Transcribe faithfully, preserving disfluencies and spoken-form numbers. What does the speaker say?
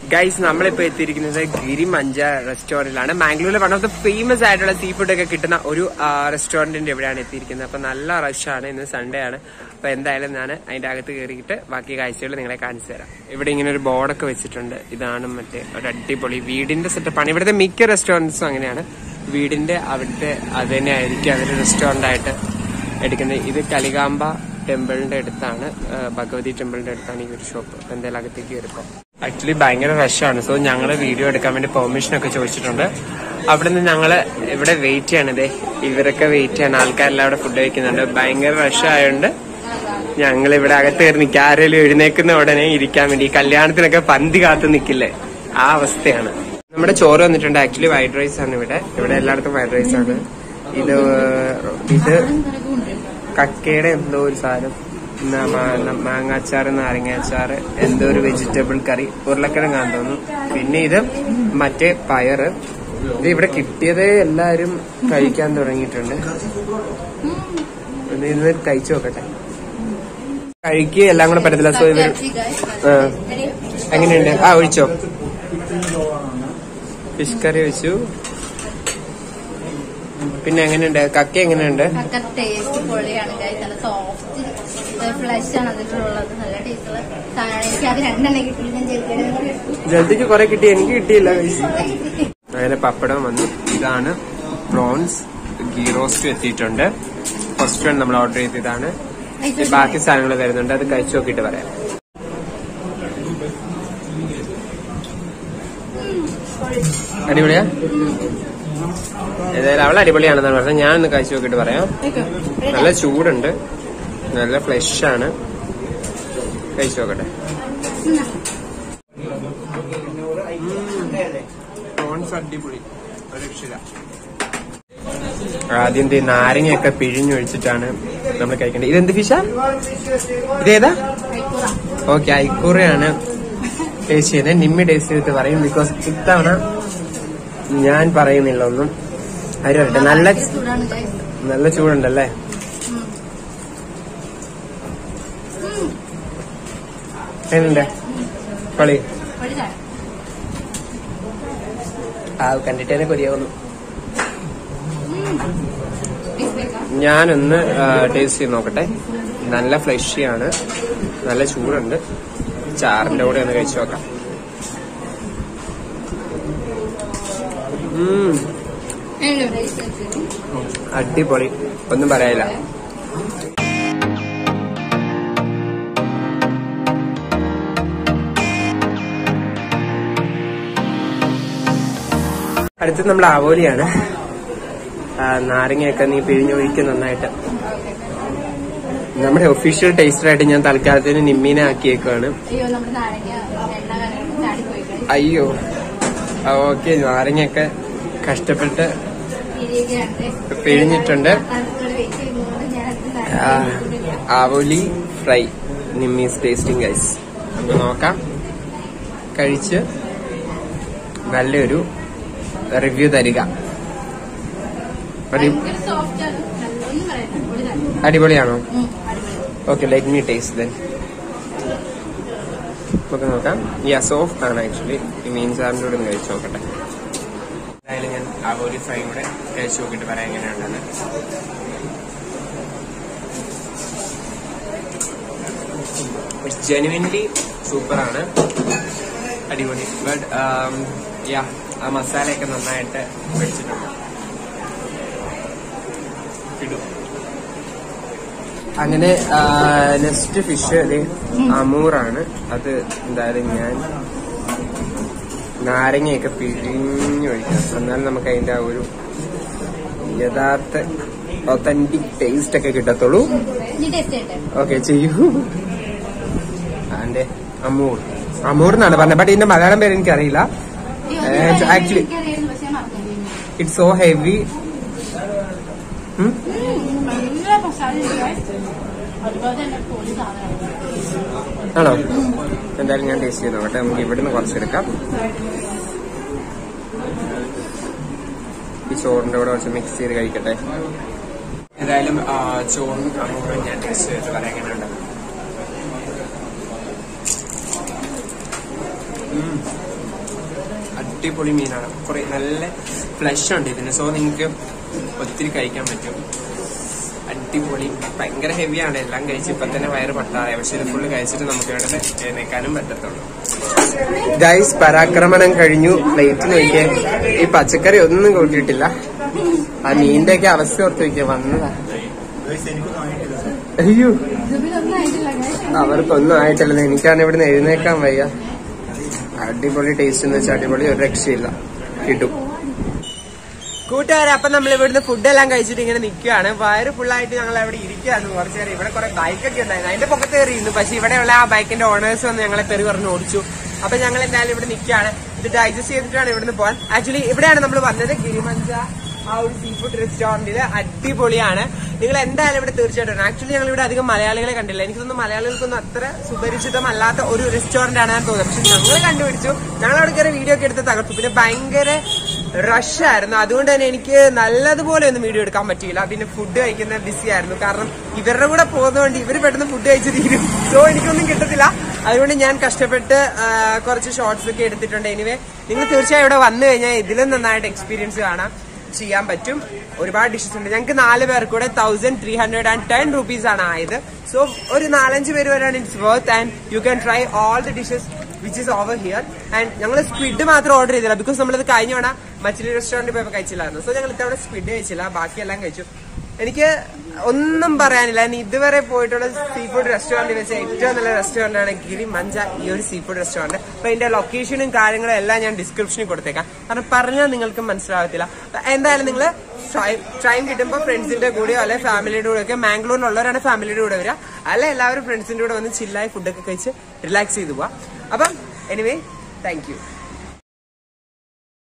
Guys, നമ്മളിപ്പോ എത്തിയിരിക്കുന്നത് ഗിരിമഞ്ച റെസ്റ്റോറന്റിലാണ്. മാംഗ്ലൂരിലെ വൺ ഓഫ് ദ ഫേമസ് ആയിട്ടുള്ള സീ ഫുഡ് ഒക്കെ കിട്ടുന്ന ഒരു റെസ്റ്റോറന്റിന്റെ ഇവിടെയാണ് എത്തിയിരിക്കുന്നത്. അപ്പൊ നല്ല റഷാണ്, ഇന്ന് സൺഡേ ആണ്. അപ്പൊ എന്തായാലും ഞാൻ അതിന്റെ അകത്ത് കയറിയിട്ട് ബാക്കി കാഴ്ചകൾ നിങ്ങളെ കാണിച്ചു തരാം. ഇവിടെ ഇങ്ങനെ ഒരു ബോർഡൊക്കെ വെച്ചിട്ടുണ്ട്. ഇതാണ് മറ്റേ ഒരു അടിപൊളി വീടിന്റെ സെറ്റപ്പാണ്. ഇവിടുത്തെ മിക്ക റെസ്റ്റോറന്റ്സും അങ്ങനെയാണ്, വീടിന്റെ അവിടുത്തെ അത് തന്നെ ആയിരിക്കും അതൊരു റെസ്റ്റോറന്റ് ആയിട്ട് എടുക്കുന്നത്. ഇത് കലികാമ്പ ടെമ്പിളിന്റെ അടുത്താണ്, ഭഗവതി ടെമ്പിളിന്റെ അടുത്താണ് ഈ ഒരു ഷോപ്പ്. എന്തായാലും അകത്തേക്ക് കയറിപ്പോ. ആക്ച്വലി ഭയങ്കര റഷാണ്. സോ ഞങ്ങള് വീഡിയോ എടുക്കാൻ വേണ്ടി പെർമിഷൻ ഒക്കെ ചോദിച്ചിട്ടുണ്ട്. അവിടെ നിന്ന് ഞങ്ങള് ഇവിടെ വെയിറ്റ് ചെയ്യണതേ, ഇവരൊക്കെ വെയിറ്റ് ചെയ്യണം. ആൾക്കാരെല്ലാം അവിടെ ഫുഡ് കഴിക്കുന്നുണ്ട്. ഭയങ്കര റഷ് ആയതുകൊണ്ട് ഞങ്ങൾ ഇവിടെ അകത്ത് കയറി നിൽക്കുക. ആരെങ്കിലും എഴുന്നേക്കുന്ന ഉടനെ ഇരിക്കാൻ വേണ്ടി. കല്യാണത്തിനൊക്കെ പന്തി കാത്തു നിൽക്കില്ലേ, ആ അവസ്ഥയാണ്. നമ്മുടെ ചോറ് വന്നിട്ടുണ്ട്. ആക്ച്വലി വൈറ്റ് റൈസ് ആണ് ഇവിടെ. ഇവിടെ എല്ലായിടത്തും വൈറ്റ് റൈസ് ആണ്. ഇത് ഇത് കക്കയുടെ എന്തോ ഒരു സാധനം, മാങ്ങാച്ചാറ്, നാരങ്ങാച്ചാറ്, എന്തോ ഒരു വെജിറ്റബിൾ കറി, ഉരുളക്കിഴങ്ങാന്ന് തോന്നുന്നു. പിന്നെ ഇത് മറ്റേ പയറ്. ഇത് ഇവിടെ കിട്ടിയതേ എല്ലാരും കഴിക്കാൻ തുടങ്ങിയിട്ടുണ്ട്. ഇന്ന് കഴിച്ചു നോക്കട്ടെ. കഴിക്കുക എല്ലാം കൂടെ പറ്റത്തില്ല. സോ ഇവർ എങ്ങനെയുണ്ട്? ആ ഒഴിച്ചോ. ഫിഷ് കറി വെച്ചു. പിന്നെ എങ്ങനെയുണ്ട് കക്ക? എങ്ങനെയുണ്ട്? ജൽദിക്ക് കുറെ കിട്ടി, എനിക്ക് കിട്ടിയില്ല. അങ്ങനെ പപ്പടം വന്നു. ഇതാണ് പ്രോൺസ് ഗീ റോസ്റ്റ് എത്തിയിട്ടുണ്ട്. ഫസ്റ്റ് വൺ നമ്മൾ ഓർഡർ ചെയ്തതാണ്. ബാക്കി സാധനങ്ങൾ വരുന്നുണ്ട്, അത് കഴിച്ചു നോക്കിയിട്ട് പറയാം. അടിപൊളിയാ? ഏതായാലും അവൾ അടിപൊളിയാണെന്നാണ് പറഞ്ഞത്. ഞാൻ ഒന്ന് കഴിച്ചു നോക്കിയിട്ട് പറയാം. നല്ല ചൂടുണ്ട്, നല്ല ഫ്ലഷ് ആണ്. കഴിച്ചു നോക്കട്ടെ. പ്രോൺസ് അടിപൊളി, ഒരു രക്ഷയില്ല. ആദ്യം നാരങ്ങയൊക്കെ പിഴിഞ്ഞൊഴിച്ചിട്ടാണ് നമ്മൾ കഴിക്കേണ്ടത്. ഇതെന്ത് ഫിഷാ? ഇതേതാ? ഓക്കെ, ഐക്കൂറയാണ് ടേസ്റ്റ് ചെയ്തത്. നിമ്മി ടേസ്റ്റ് ചെയ്തിട്ട് പറയും. ബിക്കോസ് ഇത്തവണ ഞാൻ പറയുന്നില്ല ഒന്നും. അരി വരട്ടെ. നല്ല നല്ല ചൂടുണ്ടല്ലേ? എങ്ങനെയുണ്ട്? കളി ആ കണ്ടിട്ട് തന്നെ കൊതിയാവുന്നു. ഞാനൊന്ന് ടേസ്റ്റ് ചെയ്ത് നോക്കട്ടെ. നല്ല ഫ്ലഷിയാണ്, നല്ല ചൂടുണ്ട്. ചാറിന്റെ കൂടെ ഒന്ന് കഴിച്ചു നോക്കാം. അടിപൊളി, ഒന്നും പറയാനില്ല. അടുത്തത് നമ്മൾ ആവോലിയാണ്. നാരങ്ങയൊക്കെ നീ പിഴിഞ്ഞൊഴിക്കും നന്നായിട്ട്. നമ്മുടെ ഒഫീഷ്യൽ ടേസ്റ്ററായിട്ട് ഞാൻ തൽക്കാലത്തിന് നിമ്മീനെ ആക്കിയേക്കാണ്. അയ്യോ, ഓക്കെ. നാരങ്ങയൊക്കെ കഷ്ടപ്പെട്ട് പിഴിഞ്ഞിട്ടുണ്ട്. ആവോലി ഫ്രൈ, നിമ്മീസ് ടേസ്റ്റിംഗ് ഗൈസ്. നമുക്ക് നോക്കാം, കഴിച്ച് നല്ലൊരു റിവ്യൂ തരിക. അടിപൊളിയാണോ? Okay, let me taste then. നമുക്ക് നോക്കാം. യാ, സോഫ്റ്റ് ആണ് ആക്ച്വലി. ഈ മീൻ സാറിന്റെ കൂടെ ഒന്ന് കഴിച്ചു നോക്കട്ടെ. എന്തായാലും ഞാൻ ആവോലി ഫ്രൈ കൂടെ കഴിച്ചു നോക്കിയിട്ട് പറയാം എങ്ങനെയുണ്ടെന്ന്. ഇറ്റ്സ് ജെനുവിൻലി സൂപ്പറാണ്, അടിപൊളി. ബട്ട് യാ, ആ മസാലയൊക്കെ നന്നായിട്ട് വെച്ചിട്ടുണ്ട്. അങ്ങനെ നെക്സ്റ്റ് ഫിഷ് അമൂറാണ്. അത് എന്തായാലും ഞാൻ നാരങ്ങയൊക്കെ പിഴിഞ്ഞൊഴിക്കാം, എന്നാലും നമുക്ക് അതിന്റെ ആ ഒരു യഥാർത്ഥ ഒത്തന്റിക് ടേസ്റ്റ് ഒക്കെ കിട്ടത്തുള്ളൂ. ഓക്കെ, ചെയ്യൂ. അതിന്റെ അമൂർ അമൂർ എന്നാണ് പറഞ്ഞത്, ബട്ട് ഇതിന്റെ മലയാളം പേര് എനിക്കറിയില്ല. Actually it's so heavy. ആണോ? എന്തായാലും ഞാൻ ടേസ്റ്റ് ചെയ്ത് നോക്കട്ടെ. നമുക്ക് ഇവിടുന്ന് കുറച്ചെടുക്കാം. ഈ ചോറിന്റെ കൂടെ കുറച്ച് മിക്സ് ചെയ്ത് കഴിക്കട്ടെ. ഏതായാലും ചോറും അമൂറും ഞാൻ ടേസ്റ്റ് ചെയ്തിട്ട് പറയാൻ എങ്ങനെയുണ്ട്. അടിപൊളി മീനാണ്. കുറെ നല്ല ഫ്ലഷ് ഉണ്ട് ഇതിന്. സോ നിങ്ങൾക്ക് ഒത്തിരി കഴിക്കാൻ പറ്റും. അടിപൊളി. ഭയങ്കര ഹെവിയാണ്. എല്ലാം കഴിച്ച് ഇപ്പൊ തന്നെ വയറ് പട്ടായ. പക്ഷെ ഇത് ഫുള്ള് കഴിച്ചിട്ട് നമുക്ക് ഇവിടെ എഴുന്നേക്കാനും പറ്റത്തുള്ളൂ. ഗൈസ്, പരാക്രമണം കഴിഞ്ഞു. പ്ലേറ്റ് നോക്കിയേ, ഈ പച്ചക്കറി ഒന്നും കൂട്ടിയിട്ടില്ല. ആ മീനിന്റെ ഒക്കെ അവസ്ഥ ഓർത്ത് നോക്കിയാ വന്നതാ. അയ്യോ, അവർക്കൊന്നും ആയിട്ടില്ല. എനിക്കാണ് ഇവിടുന്ന് എഴുന്നേക്കാൻ വയ്യ. അടിപൊളി ടേസ്റ്റ് എന്ന് വെച്ചാൽ അടിപൊളി, ഒരു രക്ഷയില്ല. കിട്ടും കൂട്ടുകാരെ. അപ്പൊ നമ്മൾ ഇവിടുന്ന് ഫുഡെല്ലാം കഴിച്ചിട്ട് ഇങ്ങനെ നിൽക്കുകയാണ്. വയറ് ഫുള്ളായിട്ട് ഞങ്ങൾ അവിടെ ഇരിക്കുകയായിരുന്നു കുറച്ചു നേരം. ഇവിടെ കുറെ ബൈക്കൊക്കെ ഉണ്ടായിരുന്നു. അതിന്റെ പൊക്കത്ത് കയറിയിരുന്നു. പക്ഷെ ഇവിടെയുള്ള ആ ബൈക്കിന്റെ ഓണേഴ്സ് വന്ന് ഞങ്ങളെ പെരു പറഞ്ഞ് ഓടിച്ചു. അപ്പൊ ഞങ്ങൾ എന്തായാലും ഇവിടെ നിൽക്കുകയാണ്. ഇത് ഡൈജസ്റ്റ് ചെയ്തിട്ടാണ് ഇവിടുന്ന് പോകാൻ. ആക്ച്വലി ഇവിടെയാണ് നമ്മൾ വന്നത്, ഗിരിമഞ്ച ആ ഒരു സീ ഫുഡ് റെസ്റ്റോറന്റില്. അടിപൊളിയാണ്. നിങ്ങൾ എന്തായാലും ഇവിടെ തീർച്ചയായിട്ടും. ആക്ച്വലി ഞങ്ങൾ ഇവിടെ അധികം മലയാളികളെ കണ്ടില്ല. എനിക്ക് തോന്നുന്നു മലയാളികൾക്കൊന്നും അത്ര സുപരിചിതമല്ലാത്ത ഒരു റെസ്റ്റോറന്റ് ആണ് തോന്നുന്നത്. പക്ഷെ ഞങ്ങൾ കണ്ടുപിടിച്ചു. ഞങ്ങൾ അവിടെ കയറി വീഡിയോ ഒക്കെ എടുത്ത് തകർത്തു. പിന്നെ ഭയങ്കര റഷ് ആയിരുന്നു. അതുകൊണ്ട് തന്നെ എനിക്ക് നല്ലതുപോലെ ഒന്നും വീഡിയോ എടുക്കാൻ പറ്റിയില്ല. പിന്നെ ഫുഡ് കഴിക്കുന്ന ബിസി ആയിരുന്നു. കാരണം ഇവരുടെ കൂടെ പോകുന്നതുകൊണ്ട് ഇവർ പെട്ടെന്ന് ഫുഡ് കഴിച്ച് തീരും. സോ എനിക്കൊന്നും കിട്ടത്തില്ല. അതുകൊണ്ട് ഞാൻ കഷ്ടപ്പെട്ട് കുറച്ച് ഷോർട്സ് ഒക്കെ എടുത്തിട്ടുണ്ട്. എനിവേ, നിങ്ങൾ തീർച്ചയായും ഇവിടെ വന്നു കഴിഞ്ഞാൽ ഇതിലും നന്നായിട്ട് എക്സ്പീരിയൻസ് കാണാം ചെയ്യാൻ പറ്റും. ഒരുപാട് ഡിഷസ് ഉണ്ട്. ഞങ്ങൾക്ക് നാല് പേർക്ക് കൂടെ thousand three hundred and ten rupees ആണ് ആയത്. സോ ഒരു നാലഞ്ച് പേര് വരാണ് it's worth. And you can try all the dishes which is over here. And ഞങ്ങൾ സ്ക്വിഡ് മാത്രം ഓർഡർ ചെയ്തില്ല. ബിക്കോസ് നമ്മളത് കഴിഞ്ഞ തവണ മച്ചിലി റെസ്റ്റോറന്റിൽ പോയപ്പോൾ കഴിച്ചില്ലായിരുന്നു. സോ ഞങ്ങൾ ഇത്തവണ സ്ക്വിഡ് കഴിച്ചില്ല, ബാക്കിയെല്ലാം കഴിച്ചു. എനിക്ക് ഒന്നും പറയാനില്ല. ഞാൻ ഇതുവരെ പോയിട്ടുള്ള സീ ഫുഡ് റെസ്റ്റോറന്റിൽ വെച്ച് ഏറ്റവും നല്ല റെസ്റ്റോറന്റ് ആണ് ഗിരിമഞ്ച, ഈ ഒരു സീ ഫുഡ് റെസ്റ്റോറന്റ്. അപ്പൊ ഇതിന്റെ ലൊക്കേഷനും കാര്യങ്ങളും എല്ലാം ഞാൻ ഡിസ്ക്രിപ്ഷനിൽ കൊടുത്തേക്കാം. കാരണം പറഞ്ഞാൽ നിങ്ങൾക്ക് മനസ്സിലാവത്തില്ല. എന്തായാലും നിങ്ങൾ ടൈം കിട്ടുമ്പോൾ ഫ്രണ്ട്സിന്റെ കൂടെയോ അല്ലെ ഫാമിലിയുടെ കൂടെ ഒക്കെ, മാംഗ്ലൂരിലുള്ളവരാണ് ഫാമിലിയുടെ കൂടെ വരിക, അല്ലെ എല്ലാവരും ഫ്രണ്ട്സിന്റെ കൂടെ വന്ന് ചില്ലായി ഫുഡൊക്കെ കഴിച്ച് റിലാക്സ് ചെയ്ത് പോവാം. അപ്പം എനിവേ, താങ്ക് യു.